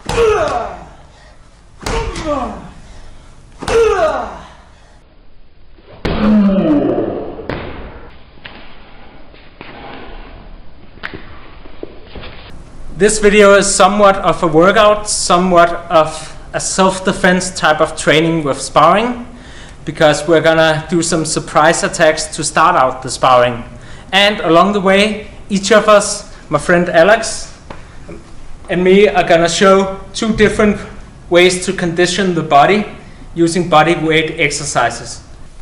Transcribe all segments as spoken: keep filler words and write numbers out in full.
This video is somewhat of a workout, somewhat of a self-defense type of training with sparring, because we're gonna do some surprise attacks to start out the sparring. And along the way, each of us, my friend Alex and me, are gonna show two different ways to condition the body using body weight exercises.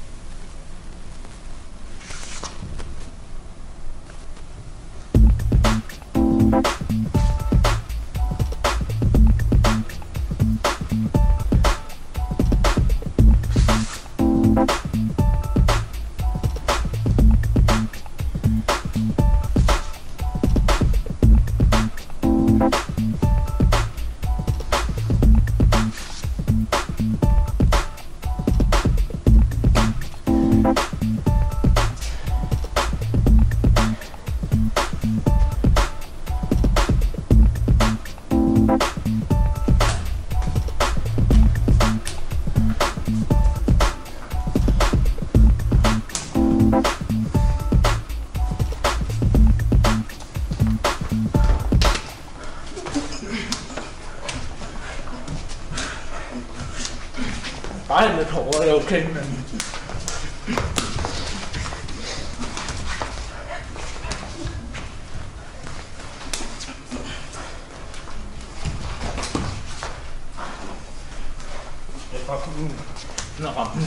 Bare lidt hårdere, det er okay, men... Det er bare kun den er ramt.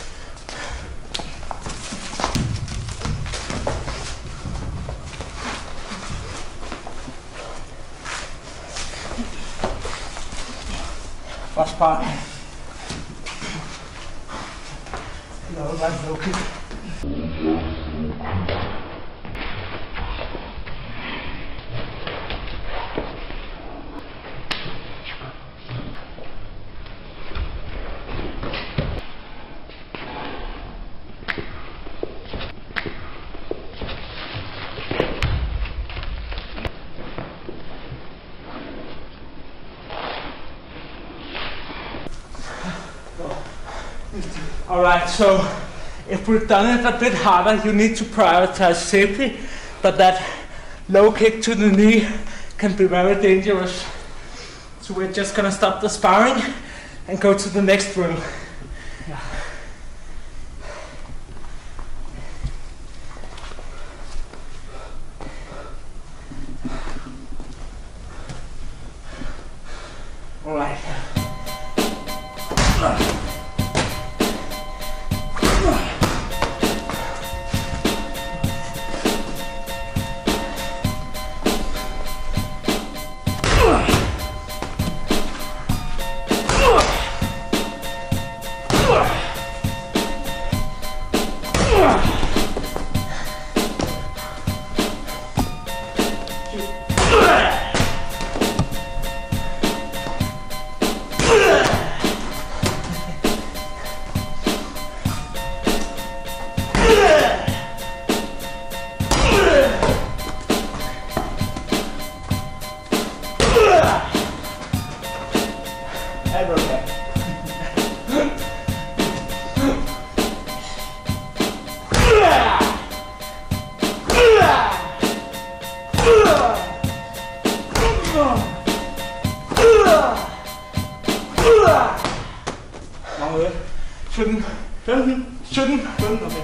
Bare spar. No, that's okay. Alright, so if we've done it a bit harder, you need to prioritize safety, but that low kick to the knee can be very dangerous. So we're just gonna stop the sparring and go to the next room. Yeah. Alright. sytten, femten, sytten, femten, okay.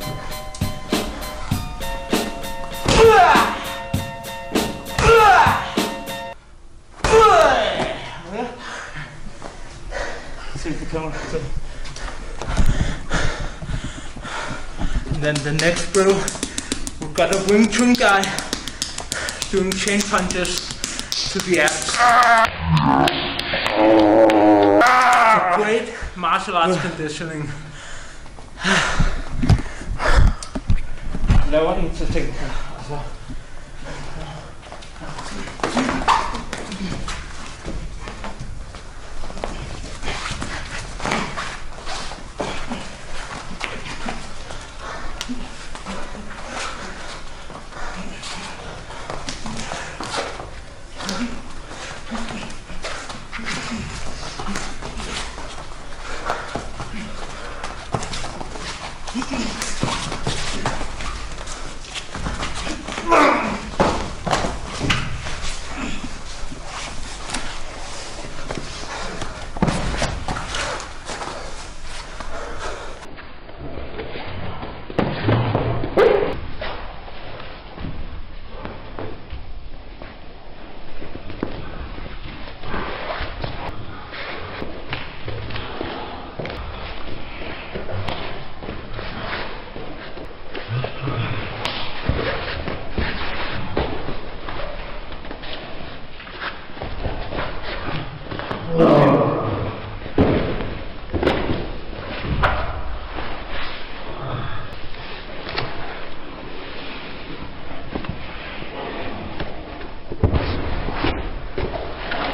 And then the next bro, we've got a Wing Chun guy doing chain punches to the abs. A great martial arts conditioning. Laver en til ting her. Altså.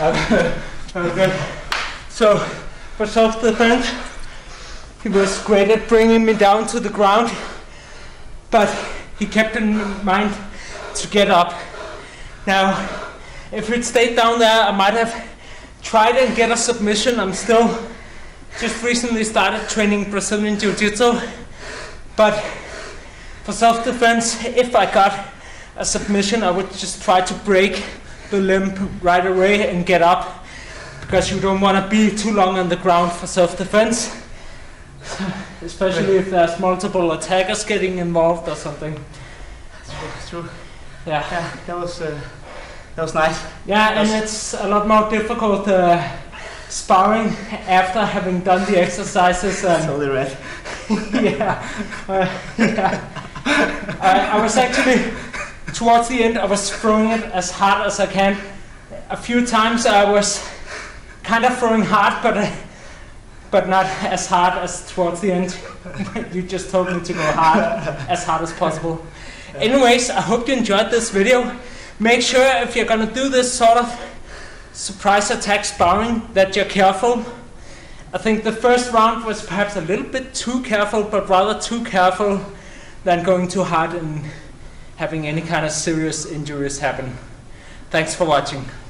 Okay. So, for self-defense, he was great at bringing me down to the ground, but he kept in mind to get up. Now, if he'd stayed down there, I might have tried and get a submission. I'm still just recently started training Brazilian Jiu-Jitsu, but for self-defense, if I got a submission, I would just try to break the limb right away and get up, because you don't want to be too long on the ground for self-defense, especially if there's multiple attackers getting involved or something. That's true. Yeah. Yeah, that was uh, that was nice. Yeah, and it's a lot more difficult uh, sparring after having done the exercises. And Totally red. yeah. Uh, yeah. I, I was actually, towards the end, I was throwing it as hard as I can. A few times I was kind of throwing hard, but uh, but not as hard as towards the end. You just told me to go hard, as hard as possible. Anyways, I hope you enjoyed this video. Make sure if you're gonna do this sort of surprise attack sparring that you're careful. I think the first round was perhaps a little bit too careful, but rather too careful than going too hard and having any kind of serious injuries happen. Thanks for watching.